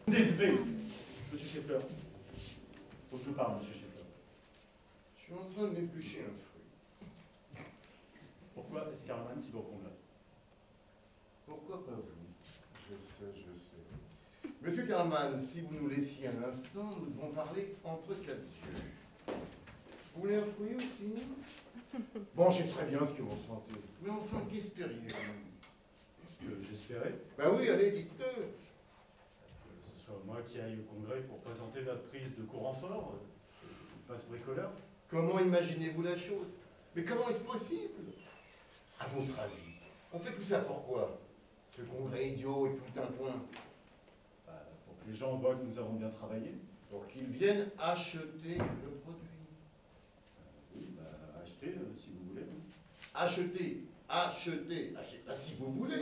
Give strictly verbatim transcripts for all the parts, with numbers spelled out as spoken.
Désolé, monsieur Scheffler. Faut que je parle, monsieur Scheffler. Je suis en train de m'éplucher un fruit. Pourquoi est-ce Carman qui va au congrès? Pourquoi pas vous? Je sais, je sais. Monsieur Carman, si vous nous laissiez un instant, nous devons parler entre quatre yeux. Vous voulez un fruit aussi? Bon, je sais très bien ce que vous ressentez. Mais enfin, qu'espériez-vous? Que j'espérais Ben oui, allez, dites-le. que ce soit moi qui aille au congrès pour présenter notre prise de courant fort, euh, passe bricoleur. Comment imaginez-vous la chose? Mais comment est-ce possible? À votre avis, on fait tout ça pourquoi? Ce congrès idiot et tout un point. Bah, pour que les gens voient que nous avons bien travaillé. Pour qu'ils viennent acheter le produit. Oui, bah, achetez euh, si vous voulez. Acheter, acheter, acheter, bah, si vous voulez.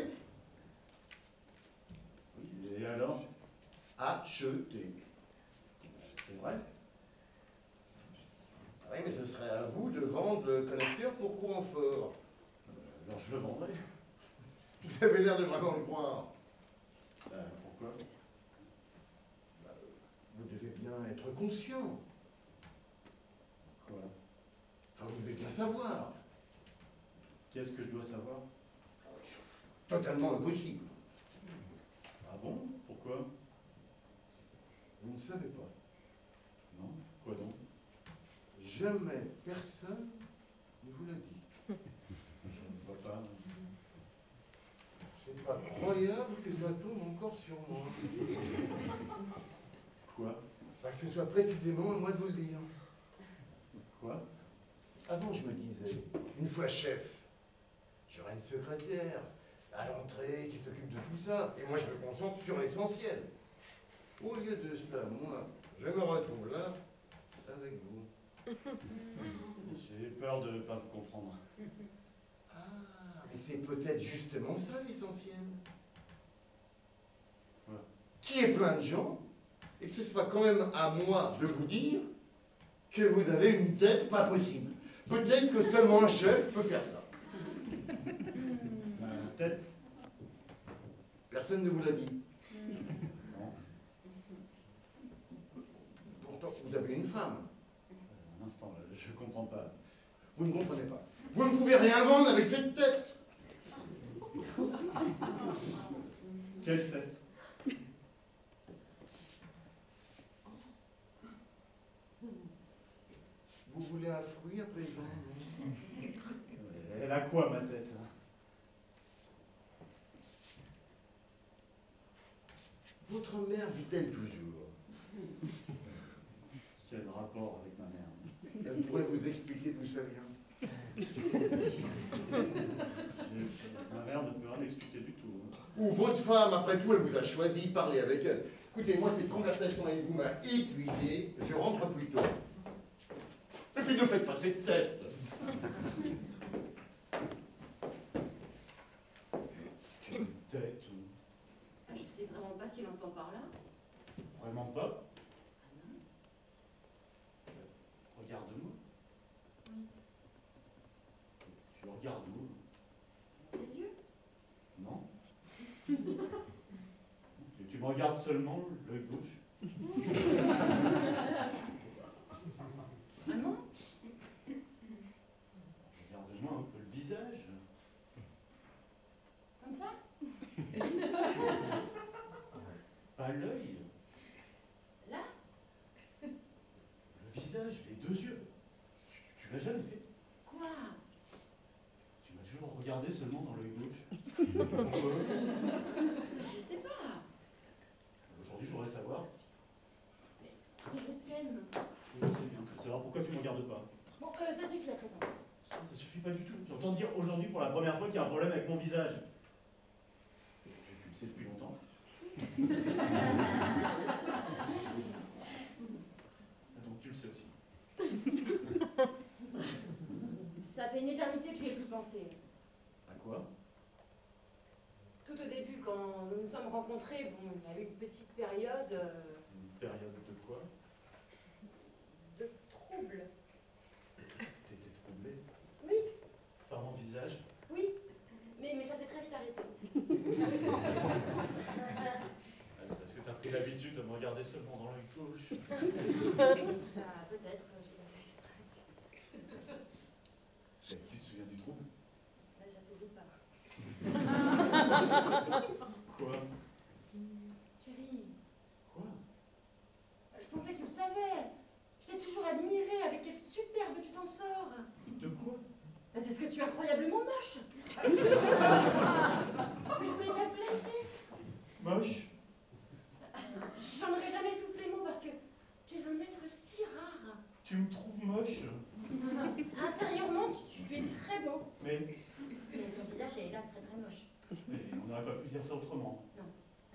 Oui, et alors? Acheter. C'est vrai? Oui, mais ce serait à vous de vendre le connecteur pour courant fort. Euh, alors je le vendrai. Vous avez l'air de vraiment le croire. Bah, pourquoi? Bah, vous devez bien être conscient. Quoi? Enfin, vous devez bien savoir. Qu'est-ce que je dois savoir? Totalement impossible. Ah bon? Pourquoi? Vous ne savez pas. Non? Quoi donc? Jamais personne ne vous l'a dit. Je ne vois pas. C'est pas croyable que ça tombe encore sur moi. Quoi? Bah, que ce soit précisément à moi de vous le dire. Quoi? Avant, je me disais, une fois chef, j'aurai une secrétaire à l'entrée qui s'occupe de tout ça. Et moi, je me concentre sur l'essentiel. Au lieu de ça, moi, je me retrouve là, avec vous. J'ai peur de ne pas vous comprendre. Ah, mais c'est peut-être justement ça l'essentiel. Ouais. Qu'il y ait plein de gens, et que ce soit quand même à moi de vous dire que vous avez une tête pas possible. Peut-être que seulement un chef peut faire ça. Ma tête? Personne ne vous l'a dit. Non. Pourtant, vous avez une femme. Un instant, là, je comprends pas. Vous ne comprenez pas. Vous ne pouvez rien vendre avec cette tête. Quelle tête? Vous voulez un fruit à présent, non? Elle a quoi, ma tête? Votre mère vit-elle toujours? Quel rapport avec ma mère? Elle pourrait vous expliquer d'où ça vient. Ma mère ne peut rien expliquer du tout. Ou votre femme, après tout, elle vous a choisi, parlez avec elle. Écoutez, moi, cette conversation avec vous m'a épuisé, je rentre plus tôt. Et puis ne faites pas cette tête. Quelle tête? Je sais vraiment pas ce qu'il entend par là. Vraiment pas? Ah non. Regarde-moi. Oui. Tu regardes où? Tes yeux? Non. tu, tu me regardes seulement l'œil gauche? Ah non? Regarde-moi un peu le visage. Comme ça? Pas l'œil. Là? Le visage, les deux yeux. Tu, tu l'as jamais fait? Quoi? Tu m'as toujours regardé seulement dans l'œil gauche. Pourquoi? Je sais pas. Aujourd'hui, je voudrais savoir. Mais je t'aime. Oui, c'est bien, je veux savoir pourquoi tu ne me regardes pas. Bon, euh, ça suffit à présent. Ça suffit pas du tout. J'entends dire aujourd'hui pour la première fois qu'il y a un problème avec mon visage. Tu le sais depuis longtemps. Donc tu le sais aussi. Ça fait une éternité que j'y ai plus pensé. À quoi? Tout au début, quand nous nous sommes rencontrés, bon, il y a eu une petite période euh, Une période de quoi? de trouble. T'étais troublé Oui, par mon visage? oui, mais, mais ça s'est très vite arrêté. Ah, c'est parce que t'as pris l'habitude de me regardais seulement dans l'œil gauche. Ah, peut-être, je l'ai fait exprès. Et tu te souviens du trou? Mais ça s'oublie pas. Quoi? Chérie, Quoi? je pensais que tu le savais. Je t'ai toujours admiré. Avec quel superbe tu t'en sors. De quoi? Bah, de ce que tu es incroyablement moche. Mais je voulais pas te blesser. Moche? J'en aurais jamais soufflé mot parce que tu es un être si rare. Tu me trouves moche? Intérieurement, tu, tu es très beau. Mais, Mais ton visage est hélas très très moche. mais on n'aurait pas pu dire ça autrement. Non.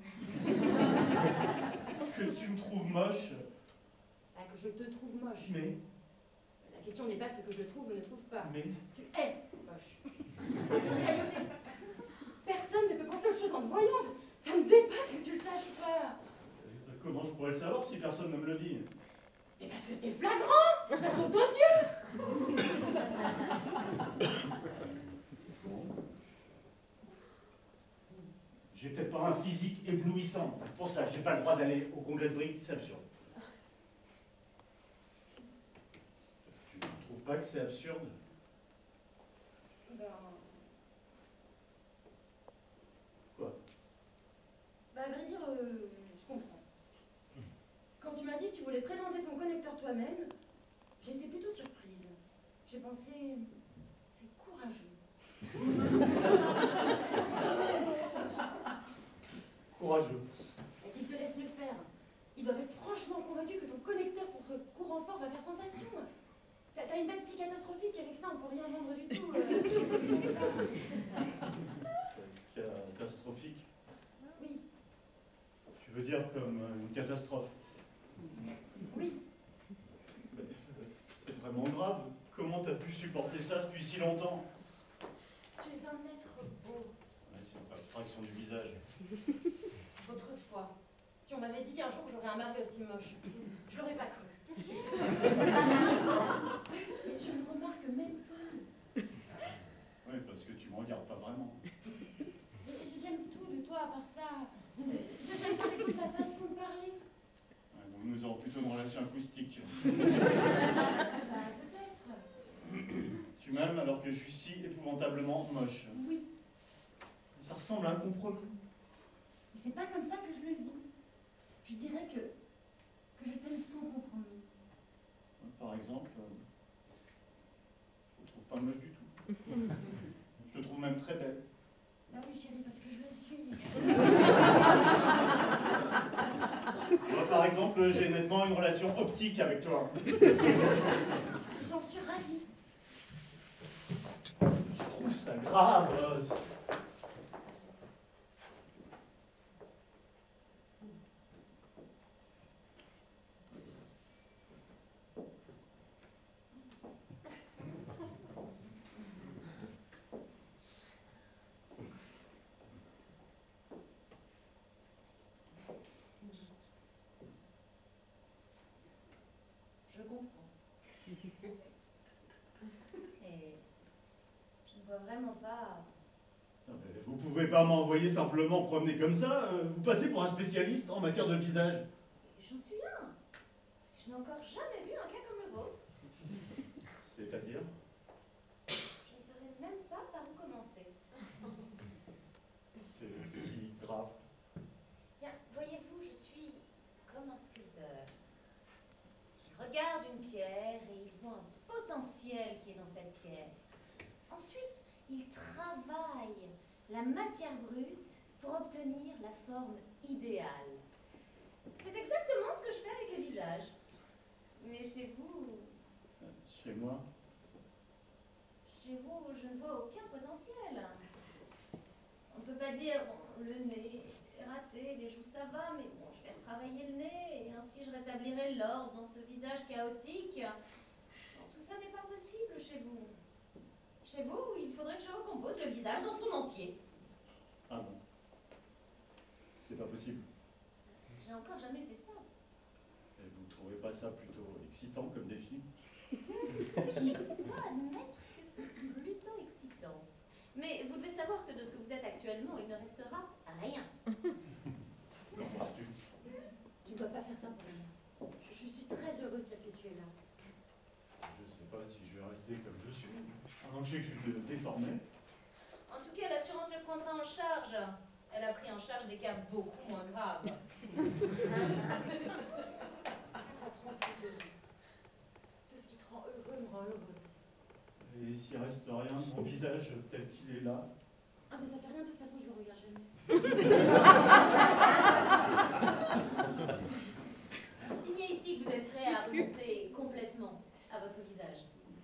Que tu me trouves moche? C'est pas que je te trouve moche. Mais, La question n'est pas ce que je trouve ou ne trouve pas. mais, Tu es moche. C'est une réalité. Personne ne peut penser aux choses en te voyant. Ça, ça me dépasse que tu le saches pas. comment je pourrais le savoir si personne ne me le dit? Mais parce que c'est flagrant. Ça saute aux yeux. Bon. J'ai peut-être pas un physique éblouissant. Pour ça, j'ai pas le droit d'aller au congrès de briques, c'est absurde. Tu ne trouves pas que c'est absurde? Ben... Quoi? Bah, à vrai dire, euh, je comprends. Quand tu m'as dit que tu voulais présenter ton connecteur toi-même, j'ai été plutôt surprise. J'ai pensé... c'est courageux. Courageux. Et qu'il te laisse le faire. Ils doivent être franchement convaincus que ton connecteur pour ce courant fort va faire sensation. T'as t'as une tête si catastrophique qu'avec ça on peut rien vendre du tout. Euh, sensation de là. Catastrophique. Oui, Tu veux dire comme euh, une catastrophe? oui. Mais, c'est vraiment grave. Comment t'as pu supporter ça depuis si longtemps? Tu es un être beau. Ouais, c'est une fraction du visage. Autrefois, si on m'avait dit qu'un jour j'aurais un mari aussi moche, je l'aurais pas cru. Je ne remarque même pas. Oui, parce que tu me regardes pas vraiment. Mais j'aime tout de toi à part ça. J'aime par exemple ta façon de parler. Ouais, donc nous aurons plutôt une relation acoustique. Bah, peut-être. Tu m'aimes alors que je suis si épouvantablement moche. Oui. Ça ressemble à un compromis. Mais c'est pas comme ça que je le vis. Je dirais que, que je t'aime sans compromis. Par exemple, euh, je te trouve pas moche du tout. Je te trouve même très belle. Bah oui chérie, parce que je le suis. Moi, par exemple, j'ai nettement une relation optique avec toi. J'en suis ravie. Je trouve ça grave. euh, Je comprends. Et je ne vois vraiment pas... Non, mais vous pouvez pas m'envoyer simplement promener comme ça. euh, Vous passez pour un spécialiste en matière de visage. J'en suis un. Je n'ai encore jamais vu un cas comme le vôtre. C'est-à-dire? Je ne saurais même pas par où commencer. C'est si grave. Bien, voyez-vous, je suis comme un sculpteur. Il regarde une pierre et il voit un potentiel qui est dans cette pierre. Ensuite, il travaille la matière brute pour obtenir la forme idéale. C'est exactement ce que je fais avec le visage. Mais chez vous, Chez moi? chez vous, je ne vois aucun potentiel. On ne peut pas dire, bon, le nez est raté, les joues ça va, mais bon, je vais retravailler le nez et ainsi je rétablirai l'ordre dans ce visage chaotique. Bon, tout ça n'est pas possible chez vous. Chez vous, il faudrait que je recompose le visage dans son entier. Ah non. C'est pas possible. J'ai encore jamais fait ça. Et vous trouvez pas ça plutôt excitant comme défi? Je dois admettre que c'est plutôt excitant. Mais vous devez savoir que de ce que vous êtes actuellement, il ne restera rien. Qu'en penses-tu? Tu ne dois pas faire Donc je sais que je suis déformé. En tout cas, l'assurance le prendra en charge. Elle a pris en charge des cas beaucoup moins graves. Ça, ça te rend plus heureux. Tout ce qui te rend heureux me rend heureuse. Et s'il reste rien de mon visage tel qu'il est là? Ah mais ça fait rien, de toute façon je le regarde jamais. Signez ici que vous êtes prêt à renoncer complètement à votre visage.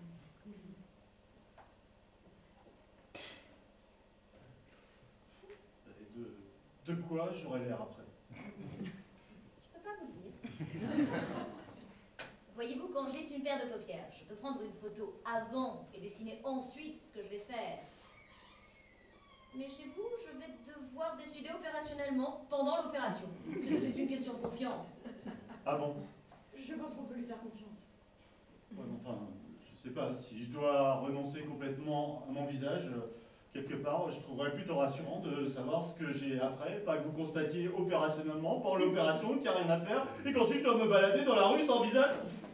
Et de, de quoi j'aurai l'air après? Je peux pas vous le dire. Voyez-vous, quand je lisse une paire de paupières, je peux prendre une photo avant et dessiner ensuite ce que je vais faire. Mais chez vous, je vais devoir décider opérationnellement pendant l'opération. C'est c'est une question de confiance. Ah bon? Je pense qu'on peut lui faire confiance. Ouais, mais enfin, je sais pas, si je dois renoncer complètement à mon visage, euh, quelque part, je trouverais plutôt rassurant de savoir ce que j'ai après, pas que vous constatiez opérationnellement, pendant l'opération, qu'il n'y a rien à faire, et qu'ensuite je dois me balader dans la rue sans visage.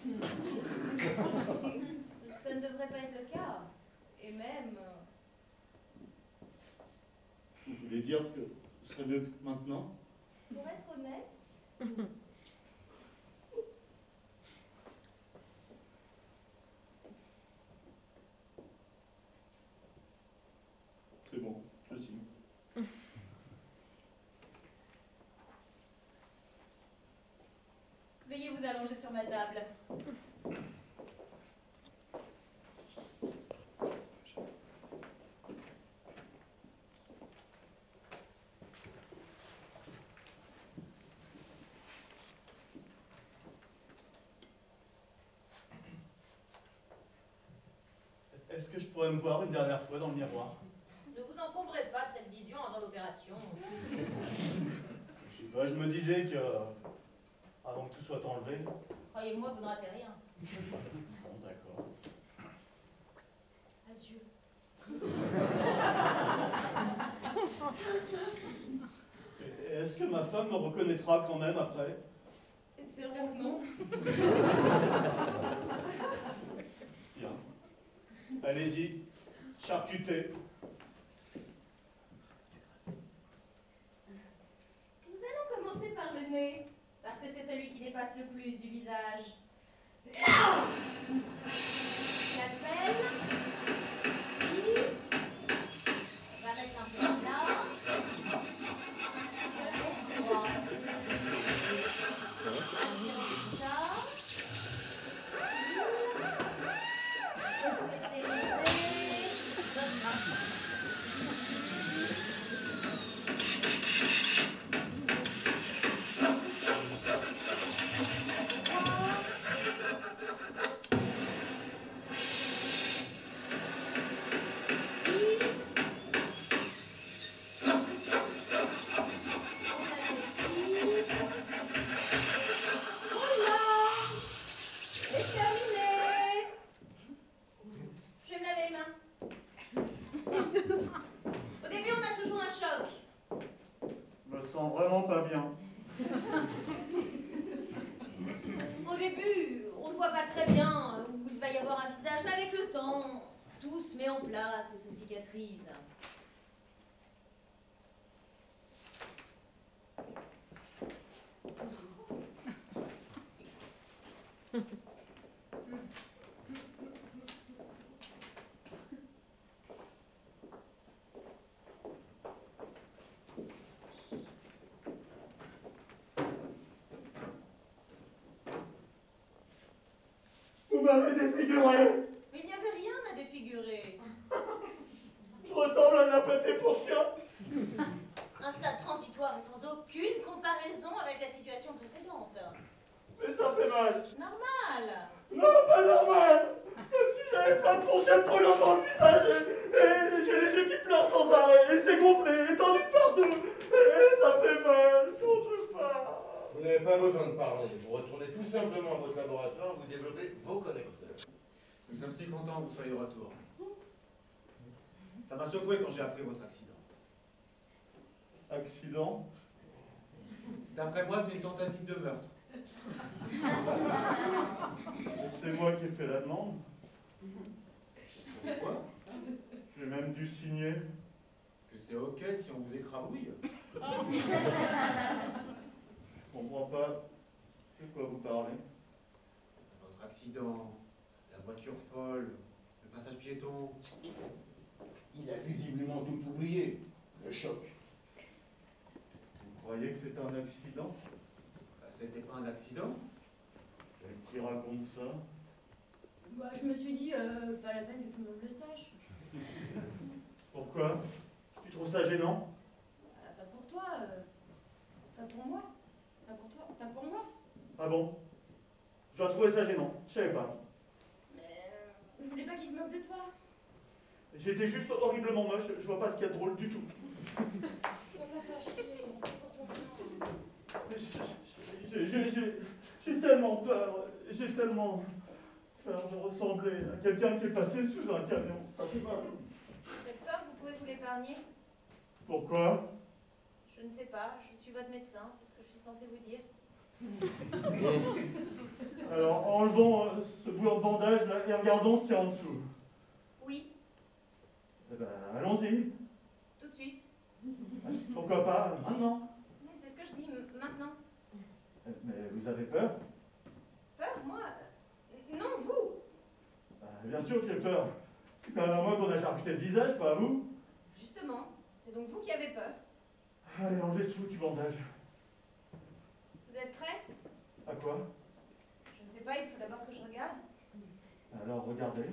Ça ne devrait pas être le cas. Et même... Vous voulez dire que ce serait mieux que maintenant? Pour être honnête, C'est bon, je signe. veuillez vous allonger sur ma table. Est-ce que je pourrais me voir une dernière fois dans le miroir? Ne vous encombrez pas de cette vision avant l'opération. Je sais pas, je me disais que, avant que tout soit enlevé... Croyez-moi, vous ne ratez rien. Bon, d'accord. Adieu. Et est-ce que ma femme me reconnaîtra quand même après? Espérons que non. Bien. Allez-y, charcutez. Nous allons commencer par le nez, parce que c'est celui qui dépasse le plus du visage. J'appelle. On va mettre un peu de là. Ça. Vraiment pas bien. Au début, on ne voit pas très bien où il va y avoir un visage, mais avec le temps, tout se met en place et se cicatrise. Vous m'avez défiguré. Mais il n'y avait rien à défigurer. Je ressemble à de la pâté pour chien. Un stade transitoire et sans aucune comparaison avec la situation précédente. Mais ça fait mal. Normal. Non, pas normal. Comme si j'avais plein de fourchettes brûlantes dans le visage et, et j'ai les yeux qui pleurent sans arrêt et c'est gonflé et tendu de partout. Et ça fait mal quand je pars. Vous n'avez pas besoin de parler. Vous retournez tout simplement à votre laboratoire, vous développez vos connecteurs. Nous sommes si contents que vous soyez de retour. Ça m'a secoué quand j'ai appris votre accident. Accident? D'après moi, c'est une tentative de meurtre. C'est moi qui ai fait la demande. Pourquoi? J'ai même dû signer. Que c'est ok si on vous écrabouille. Je comprends pas de quoi vous parlez. Votre accident, la voiture folle, le passage piéton. Il a visiblement tout oublié. Le choc. Vous croyez que c'est un accident? Bah, c'était pas un accident. Qui raconte ça? Bah, je me suis dit, euh, pas la peine que tout le monde le sache. Pourquoi? Tu trouves ça gênant? Bah, pas pour toi, euh, pas pour moi, pas pour toi, pas pour moi. Ah bon? Je dois trouver ça gênant, je savais pas. Mais euh, je voulais pas qu'il se moque de toi. J'étais juste horriblement moche, je vois pas ce qu'il y a de drôle du tout. Sois pas fâché, c'est pour ton bien. Mais j'ai- j'ai- j'ai- J'ai tellement peur, j'ai tellement peur de ressembler à quelqu'un qui est passé sous un camion. Ça fait mal. Vous avez peur que vous pouvez vous l'épargner? Pourquoi? Je ne sais pas, je suis votre médecin, c'est ce que je suis censée vous dire. Alors, enlevons euh, ce bout de bandage là et regardons ce qu'il y a en dessous. Oui, Eh ben, allons-y. tout de suite. Pourquoi pas maintenant? Mais c'est ce que je dis, m- maintenant. Mais vous avez peur? Peur, moi euh, Non, vous Bah, bien sûr que j'ai peur. C'est quand même à moi qu'on a charcuté le visage, pas à vous. Justement, c'est donc vous qui avez peur. Allez, enlevez ce bout du bandage. Vous êtes prêts? À quoi? Je ne sais pas, il faut d'abord que je regarde. Alors, regardez.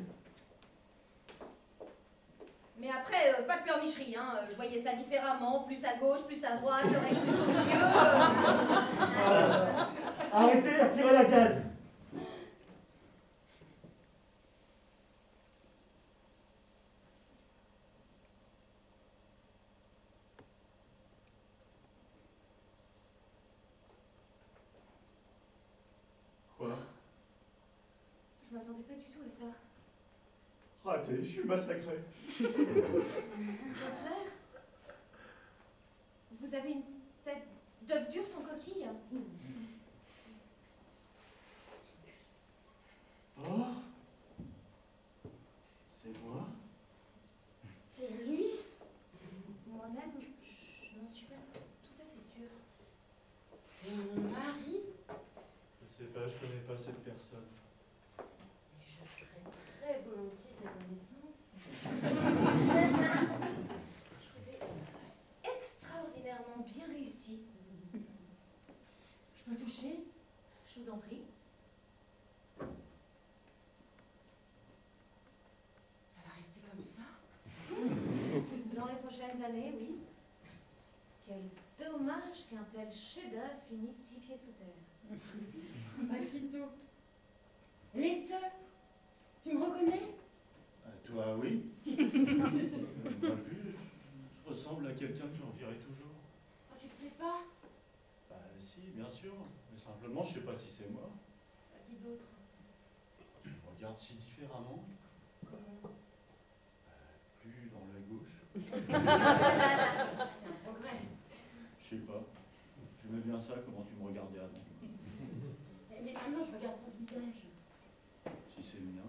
Mais après, euh, pas de pleurnicherie, hein. Je voyais ça différemment, plus à gauche, plus à droite, l'oreille plus au milieu. euh. Euh, arrêtez, retirez la gaz. Quoi? Je m'attendais pas du tout à ça. Raté, je suis massacré. Au contraire, vous avez une tête d'œuf dur sans coquille. Oh, c'est moi? C'est lui? Moi-même, je n'en suis pas tout à fait sûre. C'est mon mari? Je sais pas, je connais pas cette personne. Mais je ferais très volontiers sa connaissance. Je vous ai extraordinairement bien réussi. Je peux toucher? Je vous en prie. Ça va rester comme ça? Dans les prochaines années, oui. Quel dommage qu'un tel chef-d'œuvre finisse six pieds sous terre. Pas sitôt. Laiteux, tu me reconnais? Ah, toi, oui. euh, Moi plus, je ressemble à quelqu'un que j'envierais toujours. Oh, tu te plais pas? Bah si, bien sûr. Mais simplement, je sais pas si c'est moi. Bah, qui d'autre? Tu me regardes si différemment. Comment? Plus dans la gauche. C'est un progrès. Je sais pas. J'aimais bien ça, comment tu me regardais avant. Mais, mais maintenant, je regarde ton visage. Si c'est le mien.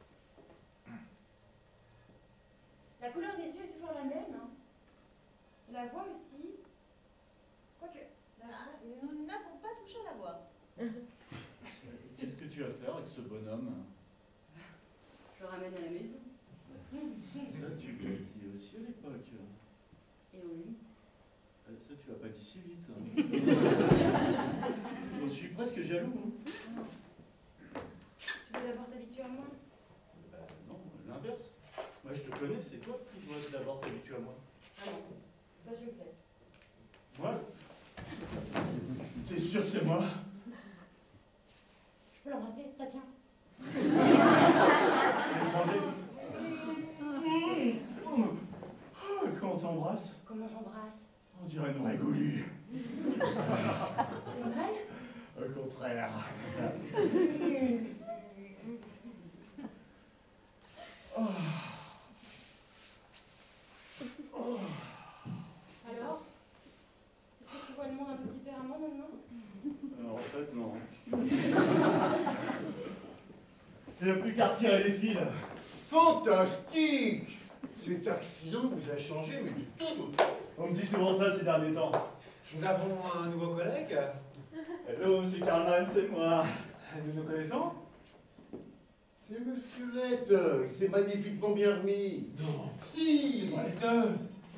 La couleur des yeux est toujours la même. Hein. La voix aussi. Quoique. la Ah, voix- nous n'avons pas touché à la voix. Qu'est-ce que tu vas faire avec ce bonhomme? Je le ramène à la maison. Ça, tu l'as dit aussi à l'époque. Et oui. Euh, Ça, tu l'as pas dit si vite. hein. J'en suis presque jaloux. hein. Tu veux d'abord t'habituer à moi? Bah non, l'inverse. Moi, je te connais, c'est toi qui dois d'abord t'habituer à moi. Ah non. Bah, je plais. Moi? T'es sûr que c'est moi? Je peux l'embrasser, ça tient. L'étranger? Oh, quand on t'embrasse, Comment j'embrasse? on dirait une vraie goulue. C'est mal? Au contraire. Oh. Oh. Alors? Est-ce que tu vois le monde un peu différemment maintenant? Alors, en fait, non. Il n'y a plus qu'à retirer les fils. Fantastique! Cet accident vous a changé, mais du tout au tout. On me dit souvent ça ces derniers temps. Nous avons un nouveau collègue. Hello, monsieur Karlmann, c'est moi. Nous nous connaissons? C'est Monsieur Lett, il s'est magnifiquement bien remis. Non. Si. C'est pas les deux.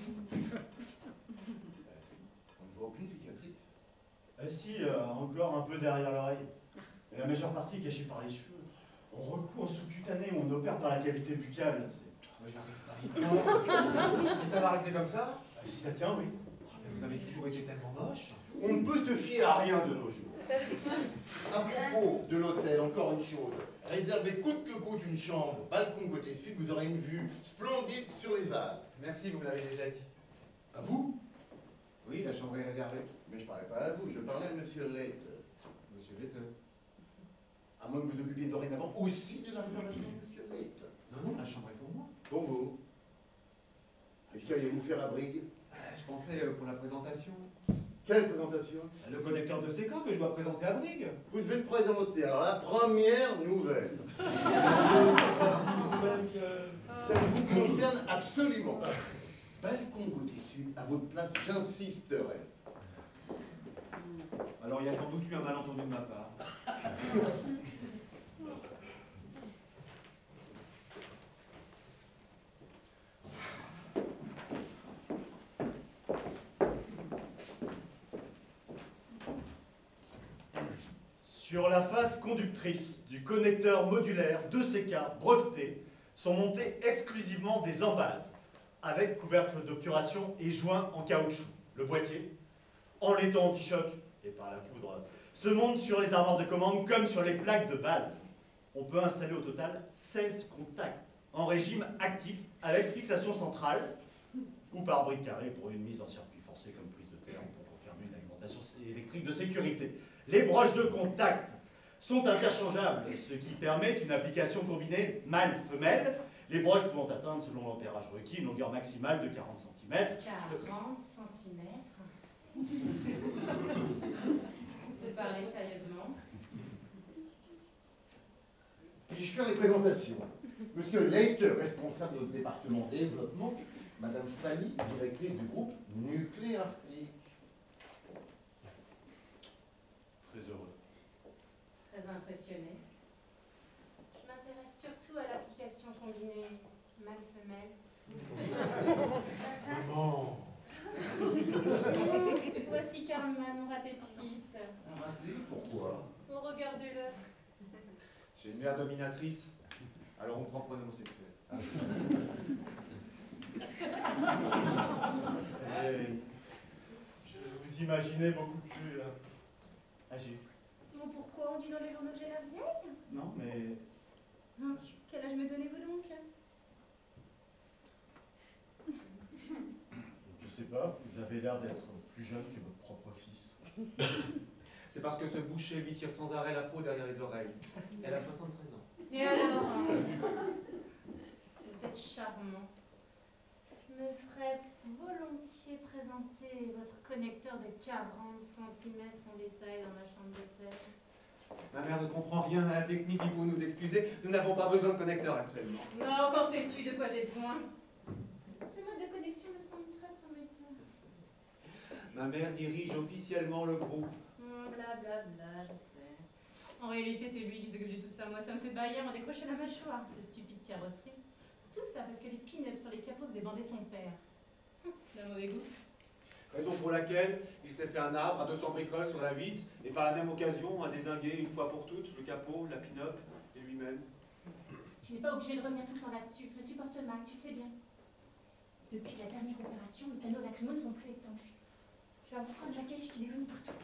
On ne voit aucune cicatrice. Ah si, euh, encore un peu derrière l'oreille. Mais la majeure partie est cachée par les cheveux. On recoue en sous-cutané ou on opère par la cavité buccale. C'est... Moi, j'arrive pas. Et ça va rester comme ça? Ah, si ça tient, oui. Vous avez toujours été tellement moche. On ne peut se fier à rien de nos jours. À propos de l'hôtel, encore une chose. Réservez coûte que coûte une chambre, balcon côté sud, vous aurez une vue splendide sur les Alpes. Merci, vous me l'avez déjà dit. À vous? Oui, la chambre est réservée. Mais je ne parlais pas à vous, je parlais à Monsieur Lett. Monsieur Letteux. À moins que vous occupiez dorénavant aussi de la réservation de Monsieur Lett. Non, non, la chambre est pour moi. Pour vous. Et qu'allez-vous faire à Brigue? Je pensais euh, pour la présentation. Quelle présentation? Le connecteur de C K que je dois présenter à Brigue. Vous devez le présenter. Alors la première nouvelle. Ça ne vous concerne absolument pas. Balcon côté sud, à votre place, j'insisterai. Alors il y a sans doute eu un malentendu de ma part. Sur la face conductrice du connecteur modulaire deux C K breveté sont montés exclusivement des embases avec couvercle d'obturation et joints en caoutchouc. Le boîtier, en laiton anti-choc et par la poudre, se monte sur les armoires de commande comme sur les plaques de base. On peut installer au total seize contacts en régime actif avec fixation centrale ou par brique carrée pour une mise en circuit forcé comme prise de terre ou pour confirmer une alimentation électrique de sécurité. Les broches de contact sont interchangeables, ce qui permet une application combinée mâle-femelle, les broches pouvant atteindre, selon l'ampérage requis, une longueur maximale de quarante centimètres. quarante centimètres. Vous parlez sérieusement? Puis-je faire les présentations? Monsieur Lett, responsable de notre département développement, Madame Fanny, directrice du groupe Nucléarctique. Très heureux. Très impressionné. Je m'intéresse surtout à l'application combinée mâle-femelle. Maman. Voici Karlmann, mon raté de fils. Raté? Pourquoi? Oh, regardez-le. J'ai une mère dominatrice, alors on prend pour un homosexuel. Et je vous imaginais beaucoup plus euh, âgé. Bon, pourquoi on dit dans les journaux que j'ai la vieille? Non, mais Ah, quel âge me donnez-vous donc? je sais pas, vous avez l'air d'être plus jeune que votre propre fils. C'est parce que ce boucher lui tire sans arrêt la peau derrière les oreilles. Elle a soixante-treize ans. Et alors? Vous êtes charmant. Je me ferais volontiers présenter votre connecteur de quarante centimètres en détail dans ma chambre d'hôtel. Ma mère ne comprend rien à la technique, il faut nous excuser. Nous n'avons pas besoin de connecteur actuellement. Non, quand sais-tu de quoi j'ai besoin? Ce mode de connexion me semble très prometteur. Ma mère dirige officiellement le groupe. Oh, blablabla, bla, je sais. En réalité, c'est lui qui s'occupe de tout ça. Moi, ça me fait bailler en décrocher la mâchoire, ces stupides carrosseries. Tout ça parce que les pin-ups sur les capots faisaient bander son père. Hum, D'un mauvais goût. Raison pour laquelle il s'est fait un arbre à deux cents bricoles sur la vitre et par la même occasion a dézingué une fois pour toutes le capot, la pin-up et lui-même. Tu n'es pas obligé de revenir tout le temps là-dessus. Je supporte mal, tu le sais bien. Depuis la dernière opération, les canaux lacrymaux ne sont plus étanches. Je vais avoir comme la tige qui dégomme partout.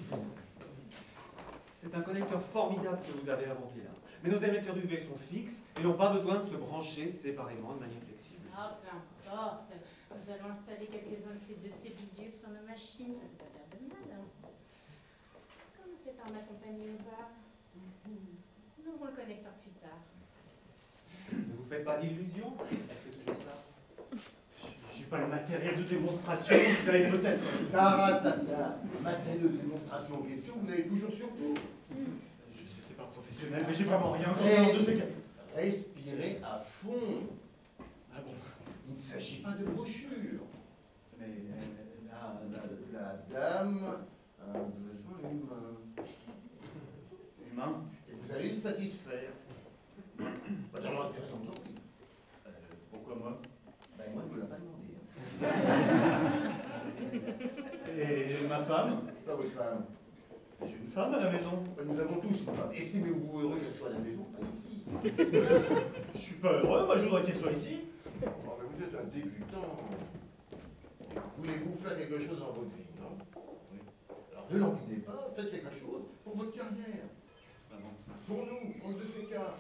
C'est un connecteur formidable que vous avez inventé là. Mais nos émetteurs U V sont fixes et n'ont pas besoin de se brancher séparément de manière flexible. Ah, peu importe. Nous allons installer quelques-uns de ces, de ces bidules sur nos machines. Ça ne peut pas faire de mal. Hein. Commencez par m'accompagner au bar. Nous ouvrons le connecteur plus tard. Ne vous faites pas d'illusions, elle fait toujours ça. J'ai pas le matériel de démonstration, vous avez peut-être. Taratata, matériel de démonstration en question, vous l'avez toujours sur vous. Je sais, c'est pas professionnel, mais j'ai vraiment rien concernant de ces cas. Respirez à fond. Ah bon? Il ne ne s'agit pas de brochure. Mais euh, la, la, la dame a un besoin humain. Humain? Et vous allez le satisfaire. Pas dans l'intérêt de l'entreprise. Euh, pourquoi moi? Ben moi, je ne me l'a pas demandé. Hein. Et ma femme? Pas votre femme. J'ai une femme à la maison. Nous avons tous une femme. Estimez-vous heureux qu'elle soit à la maison, pas ici. Je suis pas heureux, moi je voudrais qu'elle soit ici. Oh, mais vous êtes un débutant. Voulez-vous faire quelque chose dans votre vie, non? Oui. Alors ne l'empinez pas, faites quelque chose pour votre carrière. Ah bon. Pour nous, pour le de ces cas.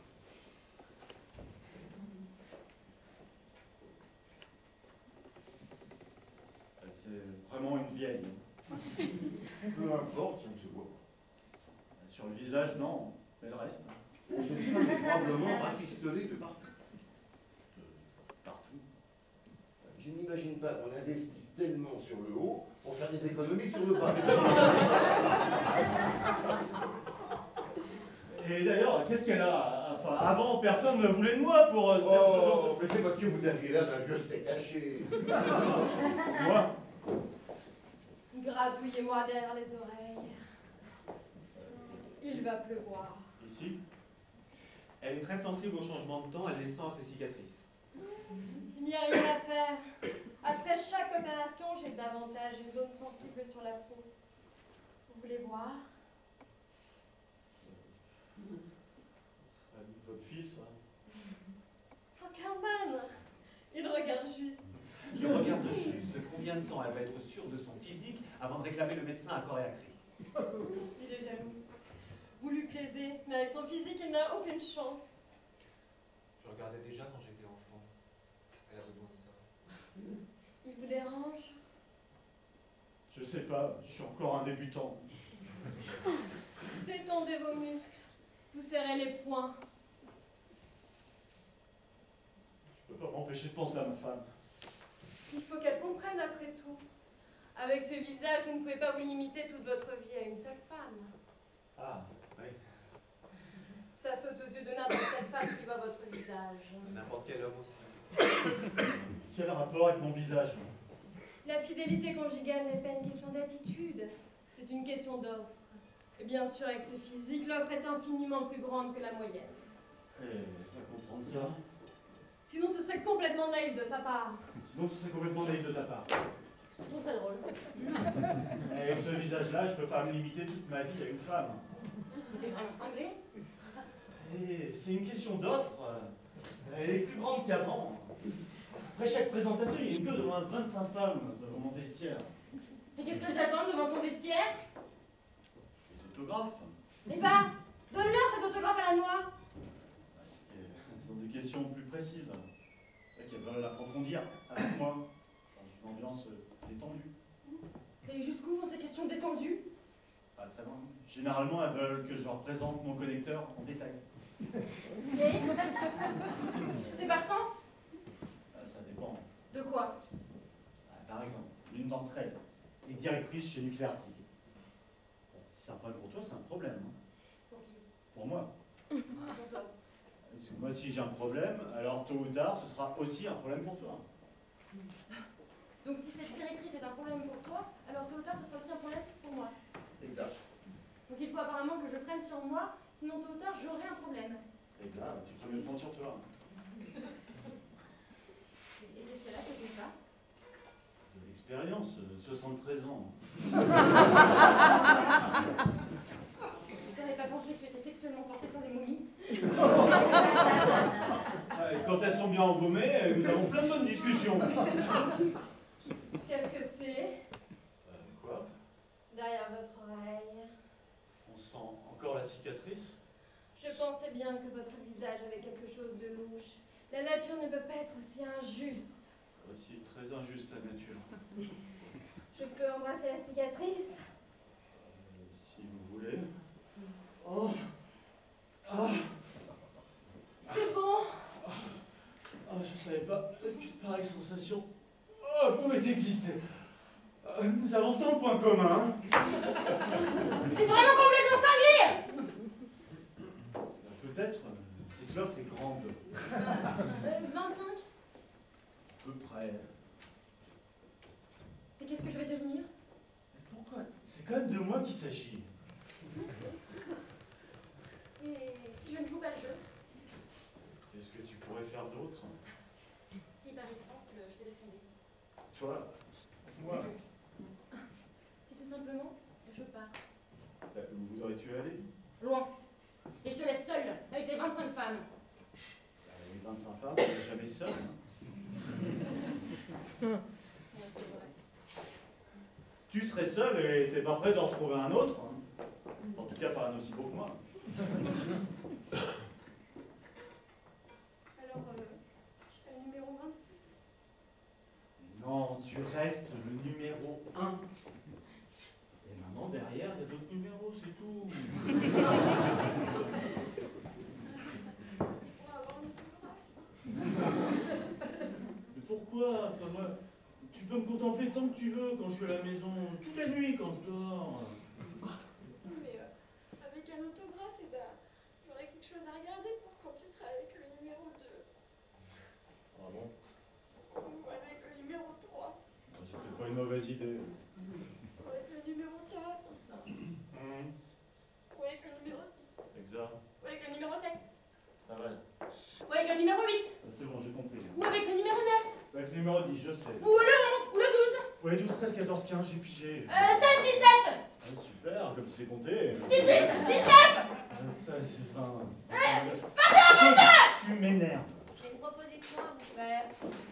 C'est vraiment une vieille. Peu importe, ça ne se voit pas. Sur le visage, non, mais le reste. C'est une femme probablement rafistolée de partout. De partout. Je n'imagine pas qu'on investisse tellement sur le haut pour faire des économies sur le bas. Et d'ailleurs, qu'est-ce qu'elle a? Enfin, avant, personne ne voulait de moi pour euh, faire ce genre Oh, mais c'est parce que vous aviez l'air d'un vieux steak haché. de... Moi? Gratouillez-moi derrière les oreilles. Il va pleuvoir. Ici? Elle est très sensible au changement de temps, elle les sent à ses cicatrices. Il n'y a rien à faire. Après chaque opération, j'ai davantage des zones sensibles sur la peau. Vous voulez voir? Votre fils, ouais. Oh, Carmen! Il regarde juste. Je regarde juste combien de temps elle va être sûre de son physique avant de réclamer le médecin à corps et à cri. Il est jaloux. Vous lui plaisez, mais avec son physique, il n'a aucune chance. Je regardais déjà quand j'étais enfant. Elle a besoin de ça. Il vous dérange? Je sais pas, je suis encore un débutant. Détendez vos muscles. Vous serrez les poings. Je peux pas m'empêcher de penser à ma femme. Il faut qu'elle comprenne après tout. Avec ce visage, vous ne pouvez pas vous limiter toute votre vie à une seule femme. Ah, oui. Ça saute aux yeux de n'importe quelle femme qui voit votre visage. N'importe quel homme aussi. Quel rapport avec mon visage? La fidélité conjugale n'est pas une question d'attitude, c'est une question d'offre. Et bien sûr, avec ce physique, l'offre est infiniment plus grande que la moyenne. Et va comprendre ça. Sinon, ce serait complètement naïf de sa part. Sinon, ce serait complètement naïf de ta part. Je trouve ça drôle. Et avec ce visage-là, je peux pas me limiter toute ma vie à une femme. T'es vraiment cinglé? Et c'est une question d'offre. Elle est plus grande qu'avant. Après chaque présentation, il y a une queue de moins de vingt-cinq femmes devant mon vestiaire. Et qu'est-ce que t'attends devant ton vestiaire? Des autographes. Eh ben, donne-leur cet autographe à la noix. Ah, c'est que- Ce sont des questions plus précises. C'est qu'elles veulent l'approfondir avec moi, dans une ambiance détendue. Et jusqu'où vont ces questions détendues? Pas très loin. Généralement, elles veulent que je leur présente mon connecteur en détail. Et t'es partant? Ah, ça dépend. De quoi? Ah, par exemple, l'une d'entre elles est directrice chez Nucléartic. Bon, si c'est un problème pour toi, c'est un problème. Hein. Pour qui? Pour moi. Pour toi. Parce que moi, si j'ai un problème, alors tôt ou tard, ce sera aussi un problème pour toi. Donc si cette directrice est un problème pour toi, alors tôt ou tard, ce sera aussi un problème pour moi. Exact. Donc il faut apparemment que je prenne sur moi, sinon tôt ou tard, j'aurai un problème. Exact. Tu ferais mieux de prendre sur toi. Et qu'est-ce qu'elle a que j'ai ça? De l'expérience, euh, soixante-treize ans. Je n'aurais pas pensé que tu étais sexuellement porté sur les momies. Ah, et quand elles sont bien embaumées, euh, nous avons plein de bonnes discussions. Qu'est-ce que c'est? Euh, quoi? Derrière votre oreille. On sent encore la cicatrice? Je pensais bien que votre visage avait quelque chose de louche. La nature ne peut pas être aussi injuste. Aussi très injuste, la nature. Je peux embrasser la cicatrice? Euh, si vous voulez. Oh. Ah. C'est bon. Ah, je savais pas qu'une pareille sensation oh, pouvait exister. Euh, nous avons tant de points communs. T'es vraiment complètement cinglé! Euh, Peut-être, euh, c'est que l'offre est grande. euh, vingt-cinq? Peu. après. Et qu'est-ce que je vais devenir? Pourquoi? C'est quand même de moi qu'il s'agit. Et si je ne joue pas le jeu? Qu'est-ce que tu pourrais faire d'autre? Si par exemple, je te laisse tomber. Toi? Moi? Si tout simplement, je pars. Où voudrais-tu aller? Loin. Et je te laisse seule, avec tes vingt-cinq femmes. Avec vingt-cinq femmes, on n'est jamais seul. Hein. Ouais, c'est vrai. Tu serais seul et t'es pas prêt d'en retrouver un autre. Hein. En tout cas, pas un aussi beau que moi. Alors, euh, je serai le numéro vingt-six. Non, tu restes le numéro un. Et maintenant, derrière, il y a d'autres numéros, c'est tout. Je pourrais avoir un autographe. Mais pourquoi? Enfin, moi, tu peux me contempler tant que tu veux quand je suis à la maison, toute la nuit quand je dors. Mais euh, avec un autographe, eh ben, j'aurais quelque chose à regarder pour quand tu seras avec le numéro deux. Ah bon? Ou avec le numéro trois. C'est peut-être pas une mauvaise idée. Ou avec le numéro quatre. Hum, Ou avec le numéro six. exact. Ou avec le numéro sept. Ça va. Ou avec le numéro huit. C'est bon, j'ai compris. Ou avec le numéro neuf. Avec le numéro dix, je sais. Ou le onze. Ou le douze. Ouais, douze, treize, quatorze, quinze, j'ai pigé. Euh, seize, dix-sept. Ah, super, comme tu sais compter. dix-huit. dix-neuf. Ça, c'est fin. vingt-deux. Tu m'énerves. J'ai une proposition à vous faire.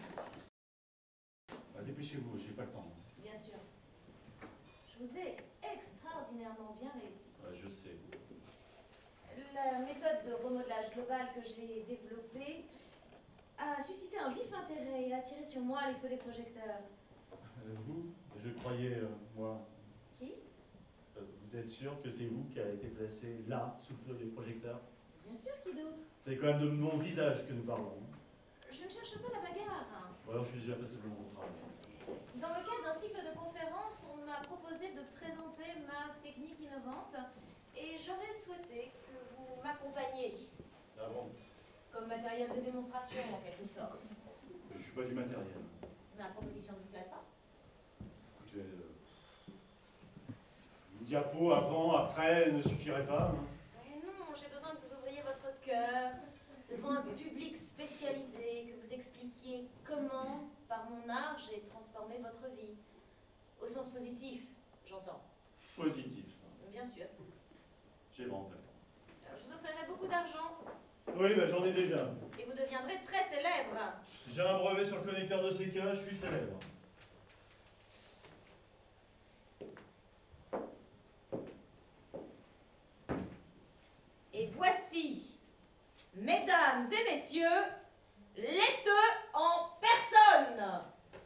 Bah, dépêchez-vous, j'ai pas le temps. Bien sûr. Je vous ai extraordinairement bien réussi. Ouais, je sais. La méthode de remodelage global que j'ai développée a suscité un vif intérêt et a attiré sur moi les feux des projecteurs. Euh, vous, je croyais, euh, moi. Qui? Euh, vous êtes sûr que c'est vous qui avez été placé là, sous le feu des projecteurs? Bien sûr, qui d'autre? C'est quand même de mon visage que nous parlons. Je ne cherche pas la bagarre. hein. Ou alors je suis déjà passé devant mon travail. Dans le cadre d'un cycle de conférences, on m'a proposé de présenter ma technique innovante et j'aurais souhaité que vous m'accompagniez Ah bon? comme matériel de démonstration en quelque sorte. Je suis pas du matériel. Ma proposition ne vous flatte pas? Écoutez, euh, une diapo avant, après, ne suffirait pas. Hein. Mais non, j'ai besoin que vous ouvriez votre cœur devant un public spécialisé, que vous expliquiez comment, par mon art, j'ai transformé votre vie. Au sens positif, j'entends. Positif. Bien sûr. J'ai vraiment pas le temps. Alors, je vous offrirai beaucoup d'argent Oui, bah, j'en ai déjà. et vous deviendrez très célèbre. J'ai un brevet sur le connecteur de C K, je suis célèbre. Et voici, mesdames et messieurs, Laiteux en personne.